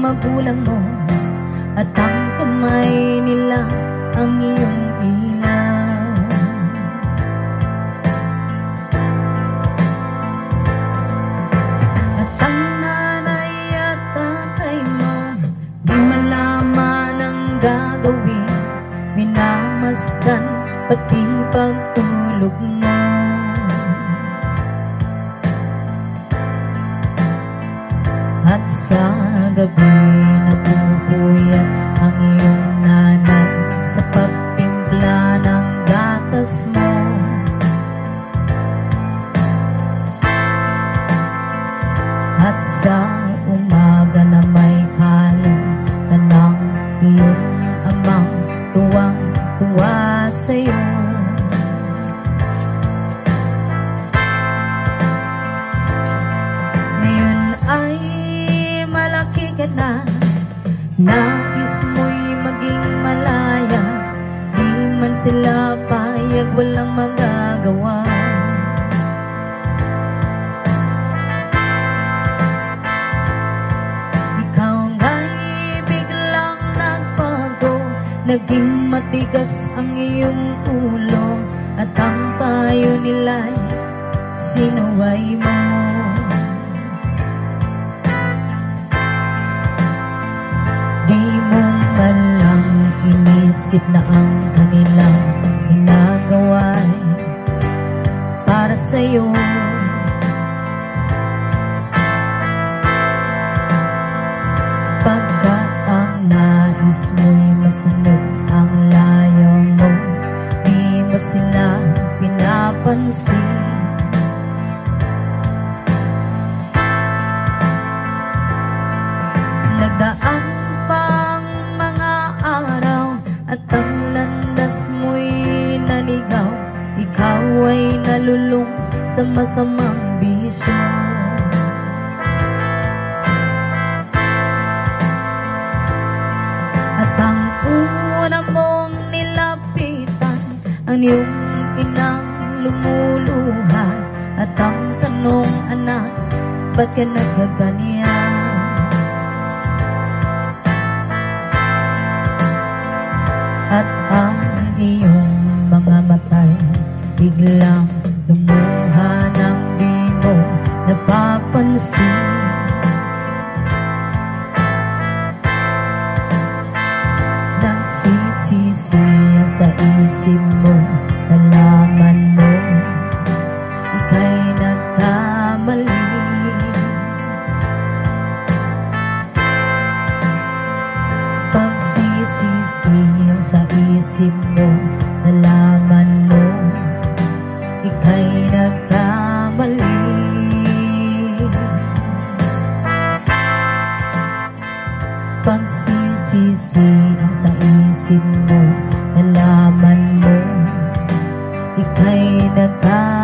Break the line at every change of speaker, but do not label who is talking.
magulang mo, at ang kamay nila ang iyong ilaw. At ang nanay at tatay mo, di malaman ang gagawin, minamasdan pati pagtulog mo. At sa gabi napupuyat ang iyong nanay sa pagtimpla ng gatas mo. At sa umaga na may halong ka ng iyong amang tuwang-tuwa sa'yo. Ngayon ay malaki ka na, nais mo'y maging malaya, di man sila payag, walang magagawa. Ikaw nga'y biglang nagbago, naging matigas ang iyong ulo, at ang payo nila'y sinuway mo. Di mo man lang inisip na ang kanilang ginagawa'y para sa'yo. Pagkat ang nais mo'y masunod ang layo mo, di mo sila pinapansin. Nagdaan pang mga araw at ang landas mo'y naligaw, ikaw ay nalulung sa masamang bisyo. At ang una mong nilapitan, ang iyong inang lumuluha, at ang tanong, anak, ba't ka nagkaganyan? At ang iyong mga matay biglang lumuha nang di mo napapansin. Nagsisisiya sa isip mo, nalaman mo ika'y nagkamali. Pagsisisiya sa isip mo, nalaman mo ika'y nagkamali. Pagsisisiya sa isip mo, nalaman mo ika'y nagkamali.